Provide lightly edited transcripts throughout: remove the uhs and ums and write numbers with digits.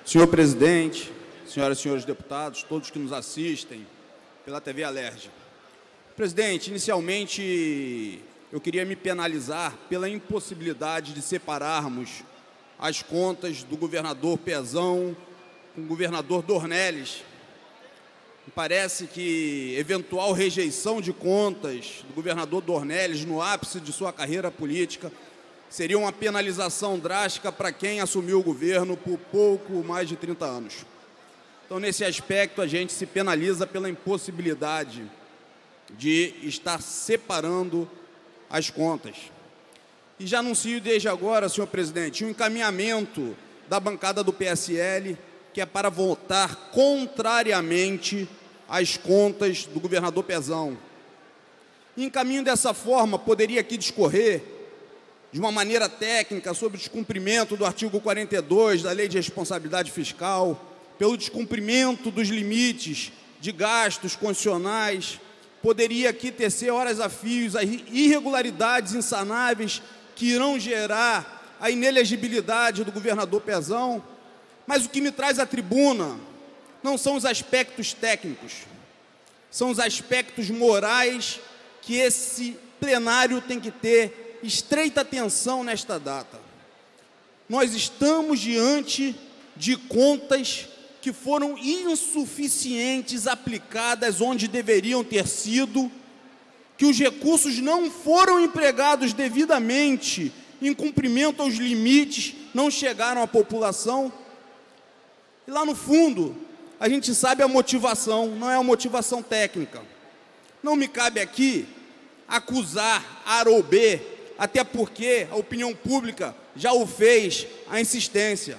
Senhor presidente, senhoras e senhores deputados, todos que nos assistem pela TV Alerj. Presidente, inicialmente eu queria me penalizar pela impossibilidade de separarmos as contas do governador Pezão com o governador Dornelles. Me parece que eventual rejeição de contas do governador Dornelles no ápice de sua carreira política seria uma penalização drástica para quem assumiu o governo por pouco mais de 30 anos. Então, nesse aspecto, a gente se penaliza pela impossibilidade de estar separando as contas. E já anuncio desde agora, senhor presidente, um encaminhamento da bancada do PSL, que é para votar contrariamente às contas do governador Pezão. E encaminho dessa forma, poderia aqui discorrer de uma maneira técnica sobre o descumprimento do artigo 42 da Lei de Responsabilidade Fiscal, pelo descumprimento dos limites de gastos constitucionais, poderia aqui tecer horas a fios as irregularidades insanáveis que irão gerar a inelegibilidade do governador Pezão, mas o que me traz à tribuna não são os aspectos técnicos, são os aspectos morais que esse plenário tem que ter estreita atenção nesta data. Nós estamos diante de contas que foram insuficientes aplicadas onde deveriam ter sido, que os recursos não foram empregados devidamente em cumprimento aos limites, não chegaram à população. E lá no fundo, a gente sabe a motivação, não é uma motivação técnica. Não me cabe aqui acusar A ou B, até porque a opinião pública já o fez, a insistência.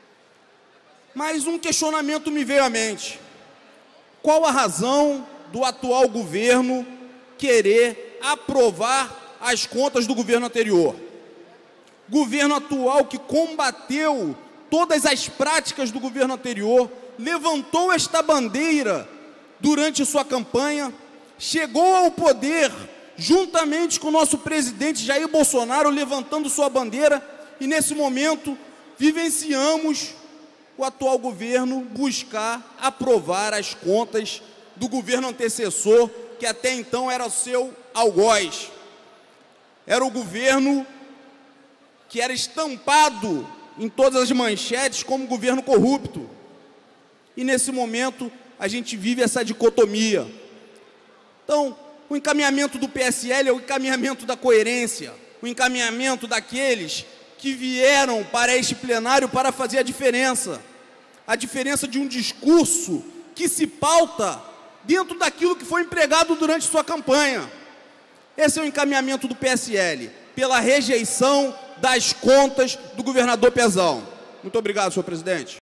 Mas um questionamento me veio à mente. Qual a razão do atual governo querer aprovar as contas do governo anterior? Governo atual que combateu todas as práticas do governo anterior, levantou esta bandeira durante sua campanha, chegou ao poder juntamente com o nosso presidente Jair Bolsonaro, levantando sua bandeira, e nesse momento vivenciamos o atual governo buscar aprovar as contas do governo antecessor, que até então era o seu algoz. Era o governo que era estampado em todas as manchetes como governo corrupto. E nesse momento a gente vive essa dicotomia. Então, o encaminhamento do PSL é o encaminhamento da coerência, o encaminhamento daqueles que vieram para este plenário para fazer a diferença de um discurso que se pauta dentro daquilo que foi empregado durante sua campanha. Esse é o encaminhamento do PSL, pela rejeição das contas do governador Pezão. Muito obrigado, senhor presidente.